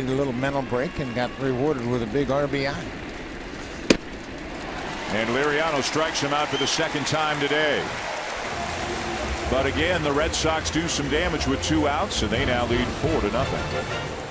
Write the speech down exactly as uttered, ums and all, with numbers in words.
needed a little mental break and got rewarded with a big R B I. And Liriano strikes him out for the second time today. But again, the Red Sox do some damage with two outs, and they now lead four to nothing.